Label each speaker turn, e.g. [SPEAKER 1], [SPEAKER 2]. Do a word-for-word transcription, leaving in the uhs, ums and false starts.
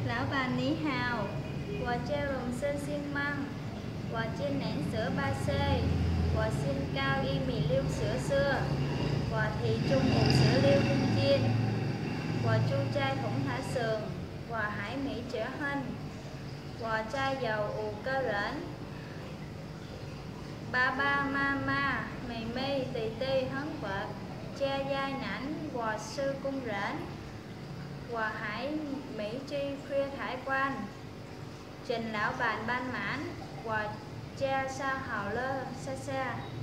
[SPEAKER 1] Lão bà ní hào. Và treo rồng sơn xin măng. Và chiên nén sữa ba c. Và xin cao y mì liêu sữa xưa. Và thị trung ủ sữa liêu cung chiên. Và chu chai khổng thả sườn. Và hải mỹ chữa hân. Và chai dầu ủ cơ rễn. Ba ba ma ma mày mây tì tì hấn vật. Cha giai nảnh và sư cung rễn. Và hải mỹ tri khuya thải quan. Trình lão bàn ban mãn. Và cha sao hào lơ xa xa.